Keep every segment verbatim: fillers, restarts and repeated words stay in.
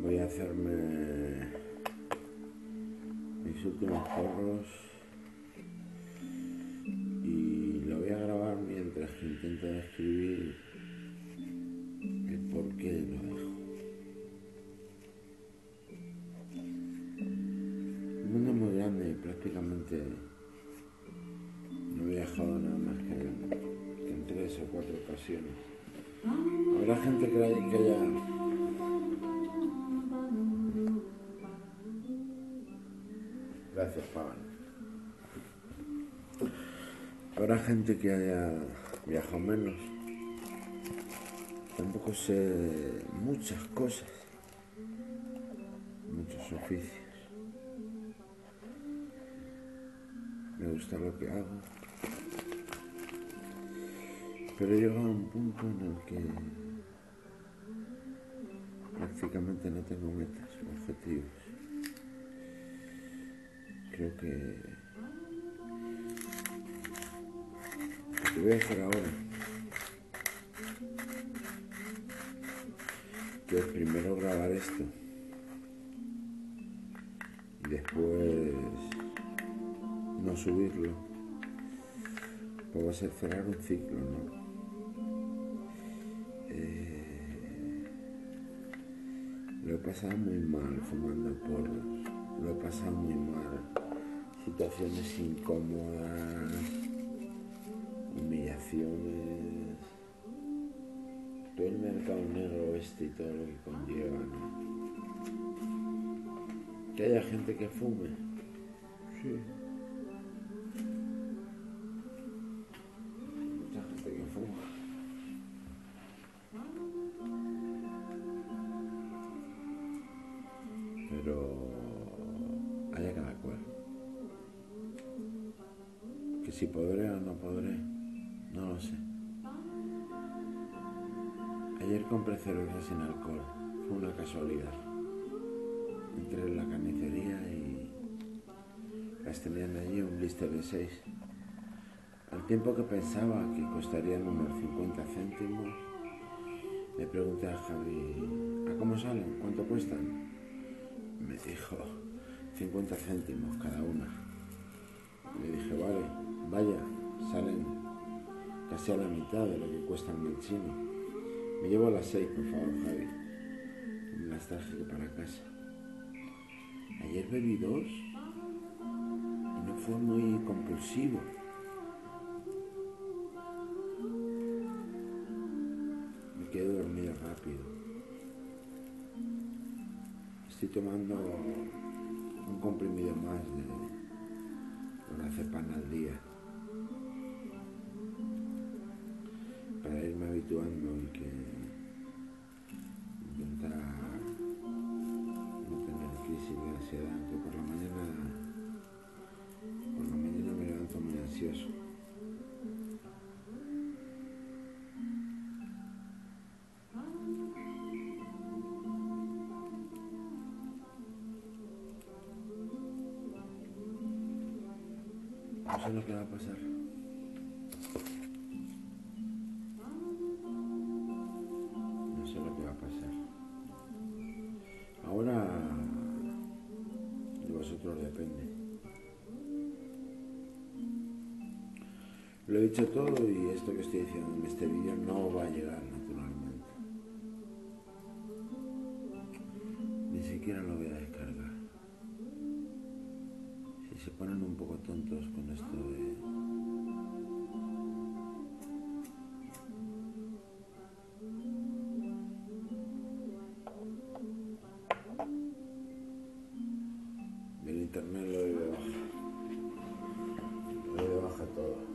Voy a hacerme mis últimos porros y lo voy a grabar mientras que intento describir el por qué lo dejo. El mundo es muy grande y prácticamente no he viajado nada más que en, que en tres o cuatro ocasiones. Habrá gente que haya, que haya Gracias, Pavan. Habrá gente que haya viajado menos. Tampoco sé muchas cosas, muchos oficios. Me gusta lo que hago, pero he llegado a un punto en el que prácticamente no tengo metas o objetivos. Creo que lo que voy a hacer ahora, que es primero grabar esto y después no subirlo, pues va a ser cerrar un ciclo, ¿no? Eh, lo he pasado muy mal fumando porros, lo he pasado muy mal, situaciones incómodas, humillaciones, todo el mercado negro este y todo lo que conlleva, ¿no? Que haya gente que fume, sí. Mucha gente que fuma. Pero haya cada cual. Que si podré o no podré, no lo sé. Ayer compré cerveza sin alcohol, fue una casualidad. Entré en la carnicería y las tenían allí un blister de seis. Al tiempo que pensaba que costarían unos cincuenta céntimos, le pregunté a Javi, ¿a cómo salen? ¿Cuánto cuestan? Me dijo, cincuenta céntimos cada una. Le dije, vale, vaya, salen casi a la mitad de lo que cuestan en el chino. Me llevo las seis, por favor, Javi. Me las traje para casa. Ayer bebí dos y no fue muy compulsivo. Me quedé dormido rápido. Estoy tomando un comprimido más de lorazepam al día para irme habituando y que intentar no tener crisis de ansiedad, aunque por la mañana por la mañana me levanto muy ansioso. No sé lo que va a pasar. No sé lo que va a pasar. Ahora de vosotros depende. Lo he dicho todo y esto que estoy diciendo en este vídeo no va a llegar naturalmente. Ni siquiera lo voy a descargar. Si se ponen un poco tontos con esto de... del internet, lo doy de baja. Lo doy de baja todo.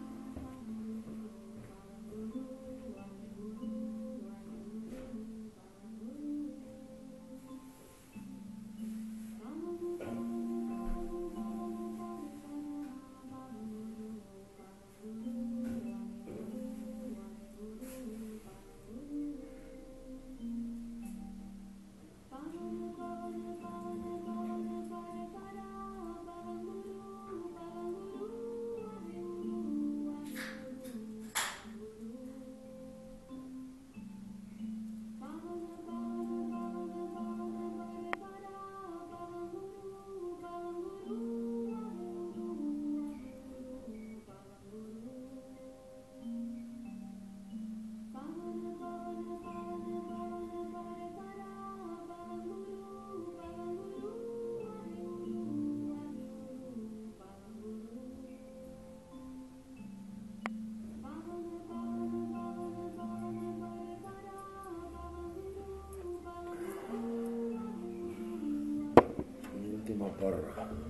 porro.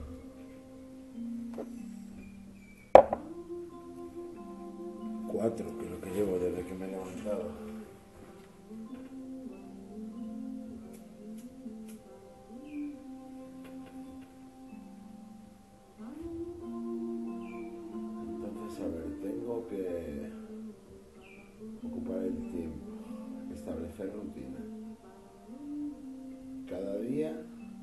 Cuatro, que es lo que llevo desde que me he levantado. Entonces, a ver, tengo que ocupar el tiempo, establecer rutina. Cada día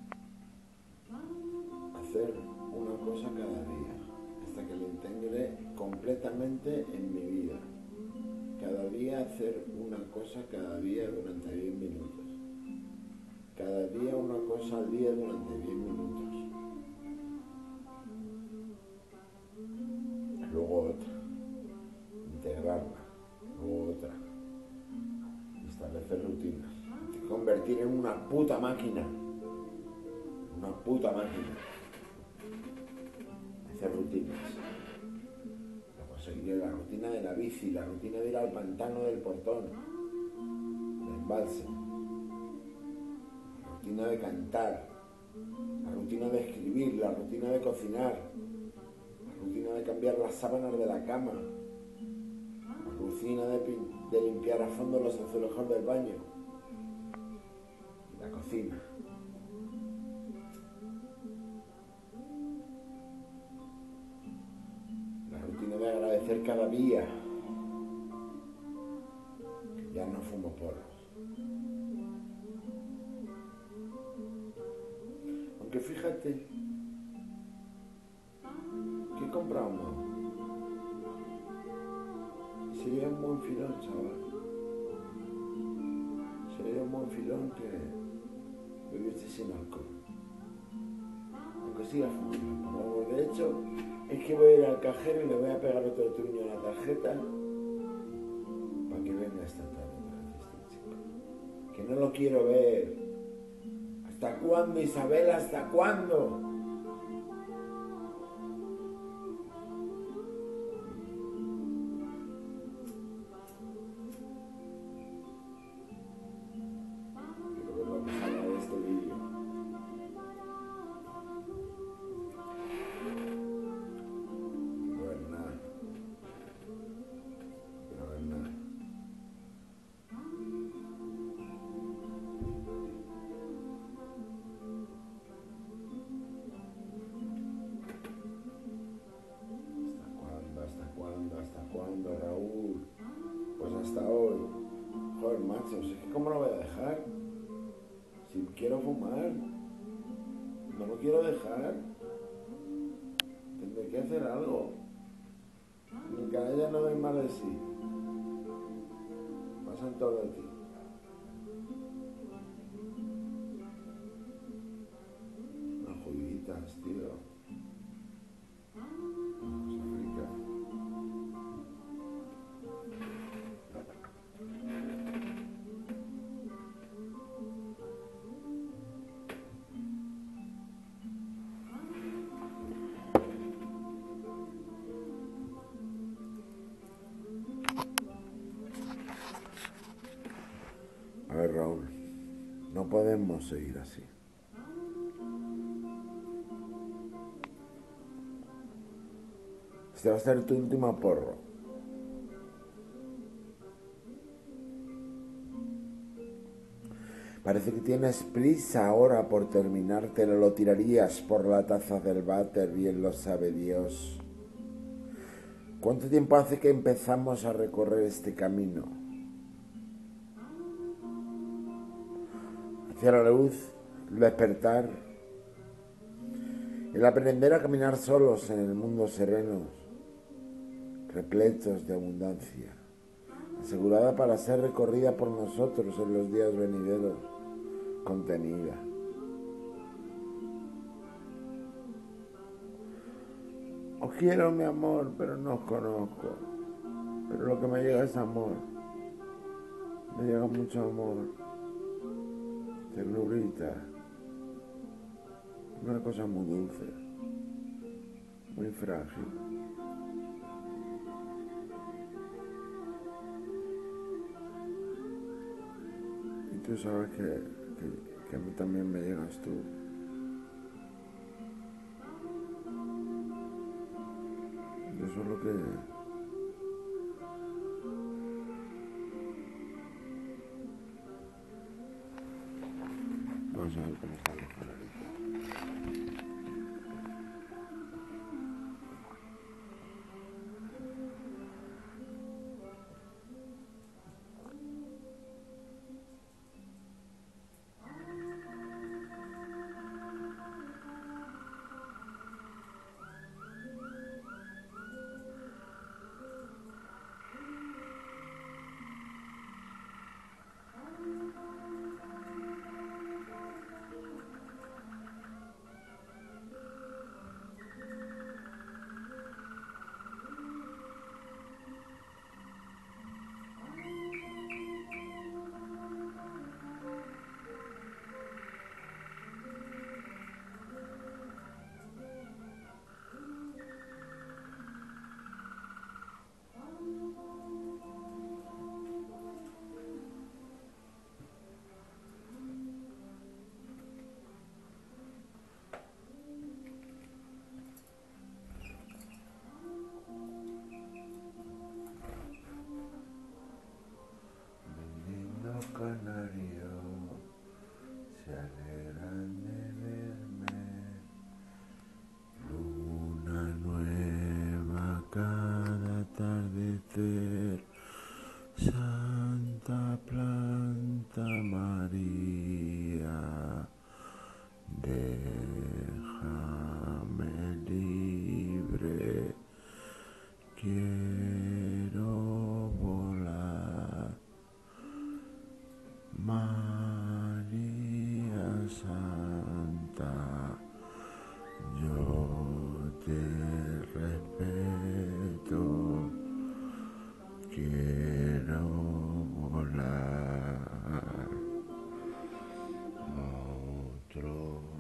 hacer una cosa cada día, hasta que lo integre completamente en mi vida. Cada día hacer una cosa cada día durante diez minutos. Cada día una cosa al día durante diez minutos. Luego otra. Integrarla. Luego otra. Establecer rutinas. Convertir en una puta máquina. Una puta máquina. Hacer rutinas. Seguir la rutina de la bici, la rutina de ir al pantano del Portón, del embalse, la rutina de cantar, la rutina de escribir, la rutina de cocinar, la rutina de cambiar las sábanas de la cama, la rutina de, de limpiar a fondo los azulejos del baño, y la cocina. De agradecer cada día que ya no fumo porros. Aunque fíjate que he comprado uno. Sería un buen filón, chaval. Sería un buen filón que bebiese sin alcohol. Aunque siga fumando. De hecho, es que voy a ir al cajero y le voy a pegar otro truño a la tarjeta para que venga esta tarde este chico. Que no lo quiero ver. ¿Hasta cuándo, Isabel? ¿Hasta cuándo? ¿Cómo lo voy a dejar? Si quiero fumar, no lo quiero dejar. Tendré que hacer algo. Ni que a ella no doy más de sí. Pasan todo de ti. Unas juguitas, tío. A ver, Raúl, no podemos seguir así. Este va a ser tu último porro. Parece que tienes prisa ahora por terminarte, lo tirarías por la taza del váter, bien lo sabe Dios. ¿Cuánto tiempo hace que empezamos a recorrer este camino? Hacia la luz, el despertar, el aprender a caminar solos en el mundo sereno, repletos de abundancia, asegurada para ser recorrida por nosotros en los días venideros, contenida. Os quiero, mi amor, pero no os conozco. Pero lo que me llega es amor. Me llega mucho amor. Ternurita, una cosa muy dulce, muy frágil. Y tú sabes que, que, que a mí también me llegas tú. Solo que... Vamos a ver cómo está mejor ahorita. Canario, se alegran de verme, luna nueva cada atardecer, Santa Planta María, déjame libre, quiero volar. María Santa, yo te respeto, quiero volar a otro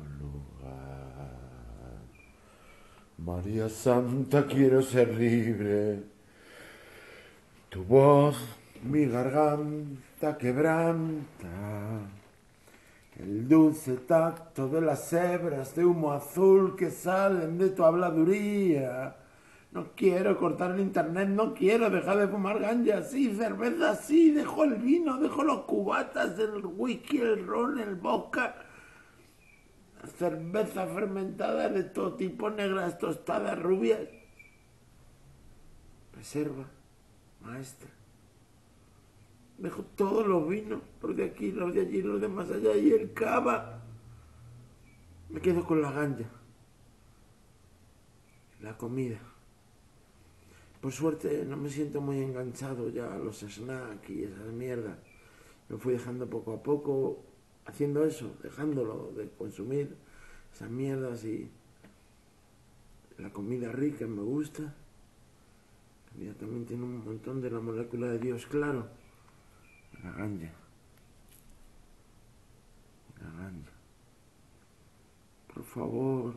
lugar. María Santa, quiero ser libre, tu voz mi garganta quebranta, el dulce tacto de las hebras de humo azul que salen de tu habladuría. No quiero cortar el internet, no quiero dejar de fumar ganja así, cerveza así, dejo el vino, dejo los cubatas, el whisky, el ron, el vodka, cerveza fermentada de todo tipo, negras, tostadas, rubias. Reserva, maestra. Dejo todos los vinos, los de aquí, los de allí, los de más allá y el cava. Me quedo con la ganja. La comida. Por suerte no me siento muy enganchado ya a los snacks y esas mierdas. Lo fui dejando poco a poco, haciendo eso, dejándolo de consumir esas mierdas y la comida rica me gusta. La comida también tiene un montón de la molécula de Dios, claro. La ganja. La ganja. Por favor.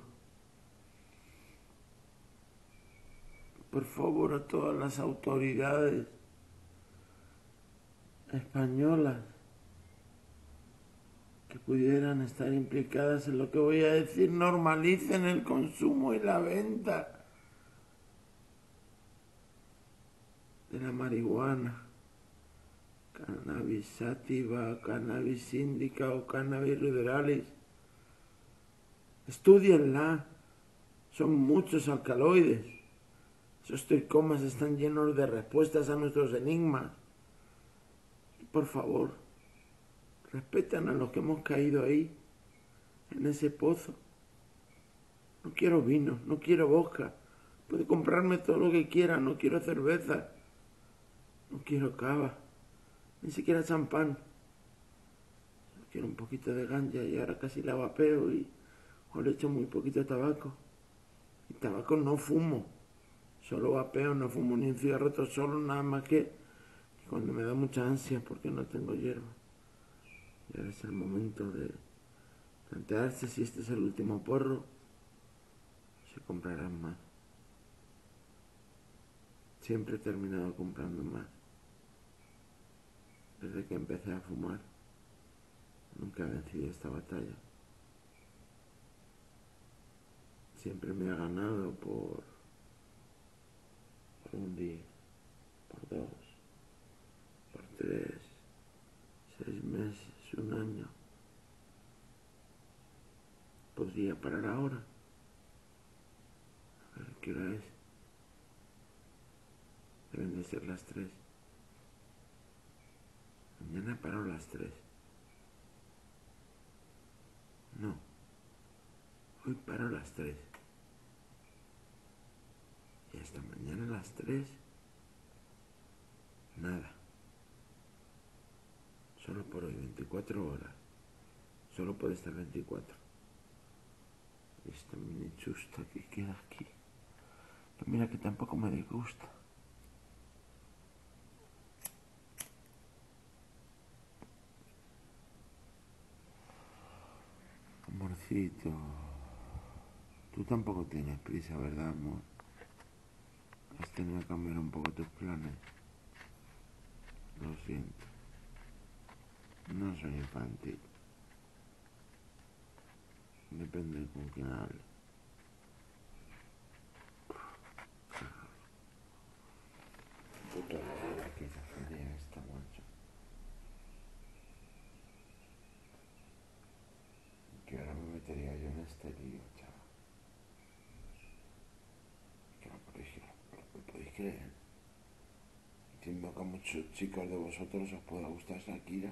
Por favor, a todas las autoridades españolas que pudieran estar implicadas en lo que voy a decir, normalicen el consumo y la venta de la marihuana. Cannabis sativa, cannabis indica o cannabis ruderalis. Estúdienla. Son muchos alcaloides. Esos tricomas están llenos de respuestas a nuestros enigmas. Y por favor, respetan a los que hemos caído ahí, en ese pozo. No quiero vino, no quiero vodka. Puedo comprarme todo lo que quiera, no quiero cerveza. No quiero cava. Ni siquiera champán. Solo quiero un poquito de ganja y ahora casi la vapeo y o le echo muy poquito de tabaco. Y tabaco no fumo. Solo vapeo, no fumo ni un cigarro solo, nada más que cuando me da mucha ansia porque no tengo hierba. Y ahora es el momento de plantearse si este es el último porro, si comprarán más. Siempre he terminado comprando más. Desde que empecé a fumar, nunca he vencido esta batalla. Siempre me ha ganado por por un día, por dos, por tres, seis meses, un año. ¿Podría parar ahora? A ver, ¿qué hora es? Deben de ser las tres. Mañana paro a las tres. No. Hoy paro a las tres. Y hasta mañana a las tres. Nada. Solo por hoy, veinticuatro horas. Solo puede estar veinticuatro. Esta mini chusta que queda aquí. Que mira que tampoco me disgusta. Amorcito. Tú tampoco tienes prisa, ¿verdad, amor? Has tenido que cambiar un poco tus planes. Lo siento. No soy infantil. Depende de con quién hable. Puta la que se feria esta, macho. Que ahora me metería yo en este lío, chaval. Que no podéis, no me podéis creer. Entiendo que a muchos chicos de vosotros os pueda gustar Shakira.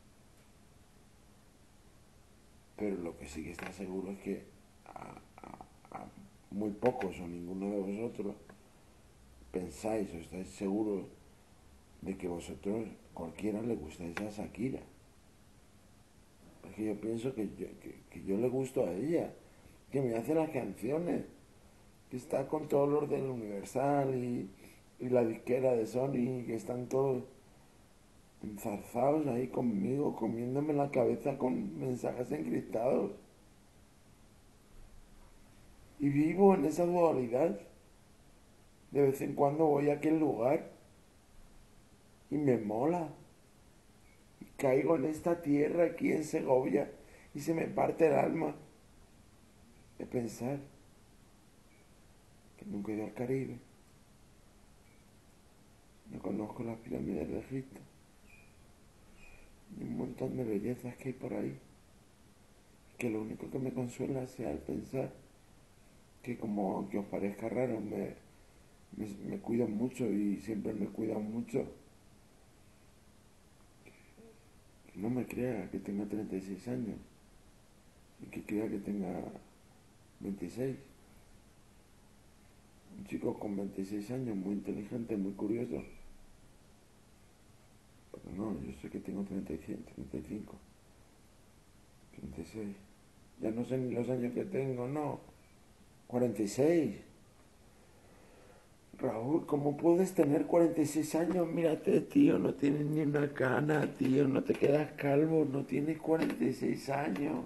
Pero lo que sí que está seguro es que a, a, a muy pocos o ninguno de vosotros pensáis o estáis seguros de que vosotros, cualquiera, le gustáis a Shakira. Porque yo pienso que yo, que, que yo le gusto a ella, que me hace las canciones, que está con todos los del Universal y, y la disquera de Sony, que están todos enzarzados ahí conmigo, comiéndome la cabeza con mensajes encriptados. Y vivo en esa dualidad. De vez en cuando voy a aquel lugar y me mola. Y caigo en esta tierra aquí en Segovia y se me parte el alma de pensar que nunca he ido al Caribe. No conozco las pirámides de Egipto. Y un montón de bellezas que hay por ahí. Que lo único que me consuela sea el pensar que, como aunque os parezca raro, me, me, me cuidan mucho y siempre me cuidan mucho. Que no me crea que tenga treinta y seis años y que crea que tenga veintiséis. Un chico con veintiséis años, muy inteligente, muy curioso. Pero no, yo sé que tengo treinta y cinco, treinta y cinco, treinta y seis. Ya no sé ni los años que tengo, no. cuarenta y seis. Raúl, ¿cómo puedes tener cuarenta y seis años? Mírate, tío, no tienes ni una cana, tío, no te quedas calvo, no tienes cuarenta y seis años.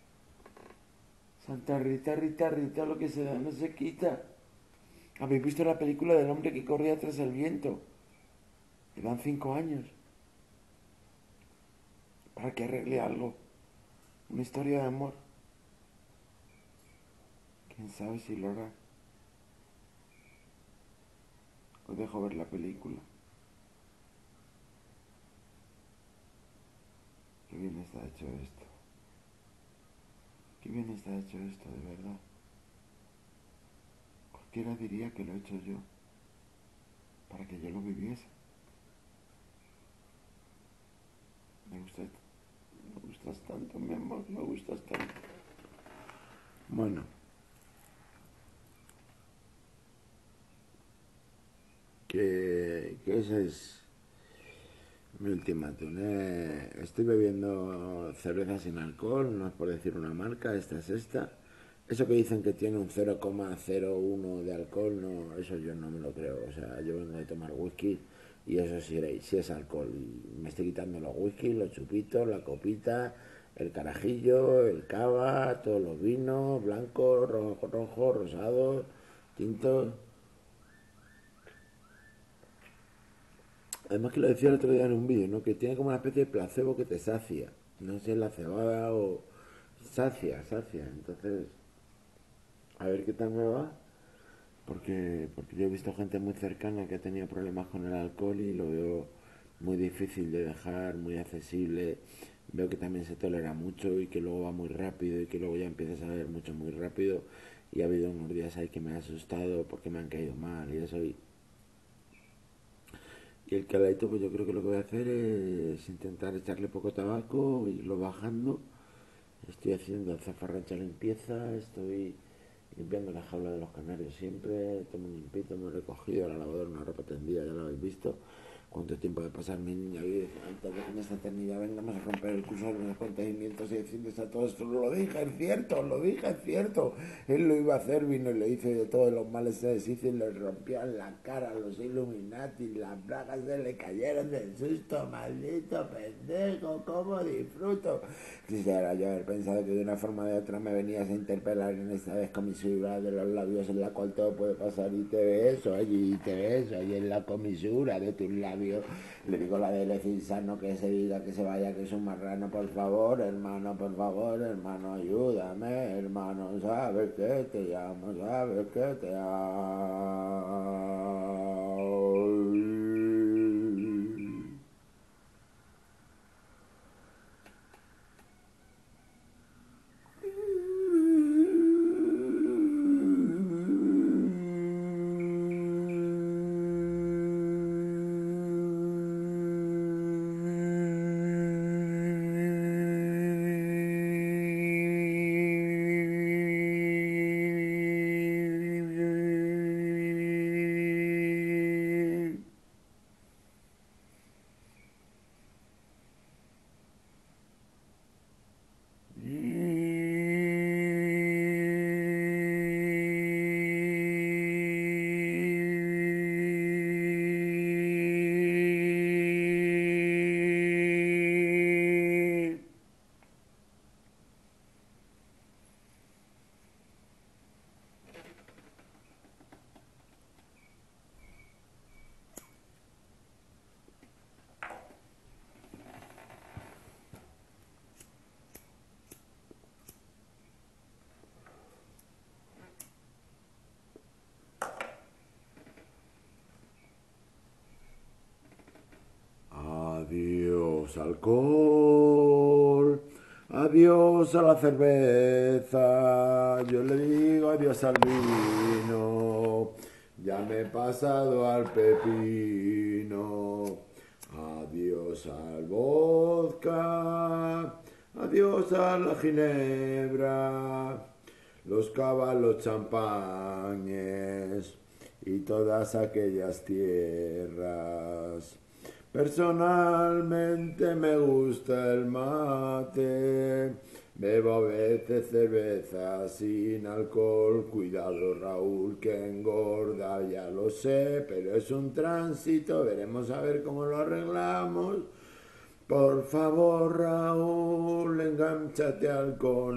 Santa Rita, Rita, Rita, lo que se da no se quita. ¿Habéis visto la película del hombre que corría tras el viento? Le dan cinco años para que arregle algo. Una historia de amor. ¿Quién sabe si lo hará? Os dejo ver la película. Qué bien está hecho esto. Qué bien está hecho esto, de verdad. Cualquiera diría que lo he hecho yo, para que yo lo viviese. Me gustas, me gustas tanto, mi amor, me gustas tanto. Bueno. Que, que ese es mi ultimátum. Eh, estoy bebiendo cerveza sin alcohol, no es por decir una marca, esta es esta. Eso que dicen que tiene un cero coma cero uno de alcohol, no, eso yo no me lo creo. O sea, yo vengo de tomar whisky y eso sí, sí es alcohol. Y me estoy quitando los whisky, los chupitos, la copita, el carajillo, el cava, todos los vinos, blancos, rojo, rojo, rosados, tintos. Además que lo decía el otro día en un vídeo, ¿no? Que tiene como una especie de placebo que te sacia. No sé, la cebada o... Sacia, sacia. Entonces, a ver qué tal me va. porque, porque yo he visto gente muy cercana que ha tenido problemas con el alcohol y lo veo muy difícil de dejar, muy accesible. Veo que también se tolera mucho y que luego va muy rápido y que luego ya empiezas a ver mucho muy rápido. Y ha habido unos días ahí que me ha asustado porque me han caído mal y eso. Y, y el caladito, pues yo creo que lo que voy a hacer es intentar echarle poco tabaco, irlo bajando. Estoy haciendo zafarrancha limpieza, estoy limpiando la jaula de los canarios siempre, tomo un limpito, me he recogido la lavadora, una ropa tendida, ya lo habéis visto. Cuánto tiempo de pasar mi niña vive antes de que en esta eternidad vengamos a romper el curso de los acontecimientos y decirles a todos esto, lo dije, es cierto, lo dije, es cierto. Él lo iba a hacer, vino y lo hizo y de todos los males se deshizo y le rompían la cara a los Illuminati, las bragas se le cayeron del susto, maldito pendejo, cómo disfruto. Quisiera yo haber pensado que de una forma o de otra me venías a interpelar en esta descomisura de los labios en la cual todo puede pasar y te beso allí, te beso allí en la comisura de tus labios. Le digo la de Lecinsano que se diga que se vaya, que es un marrano, por favor, hermano, por favor, hermano, ayúdame, hermano, sabes que te amo, sabes que te amo. Adiós alcohol, adiós a la cerveza, yo le digo adiós al vino, ya me he pasado al pepino, adiós al vodka, adiós a la ginebra, los caballos champañes y todas aquellas tierras. Personalmente me gusta el mate, bebo a veces cerveza sin alcohol, cuidado Raúl que engorda, ya lo sé, pero es un tránsito, veremos a ver cómo lo arreglamos. Por favor, Raúl, engánchate al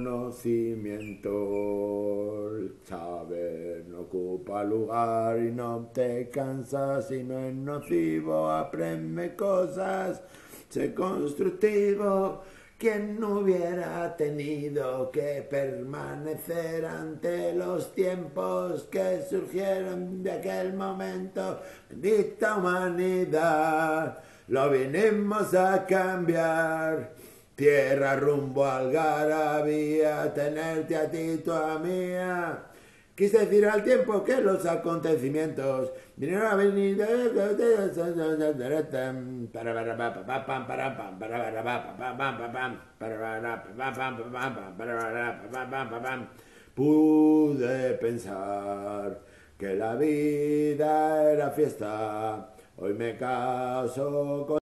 conocimiento. El saber no ocupa lugar y no te cansas y no es nocivo. Aprende cosas, sé constructivo. Quien no hubiera tenido que permanecer ante los tiempos que surgieron de aquel momento. Bendita humanidad. Lo vinimos a cambiar, tierra rumbo al Algarabía, tenerte a ti, tu mía. Quise decir al tiempo que los acontecimientos vinieron a venir. Pude pensar que la vida era fiesta. Hoy me caso con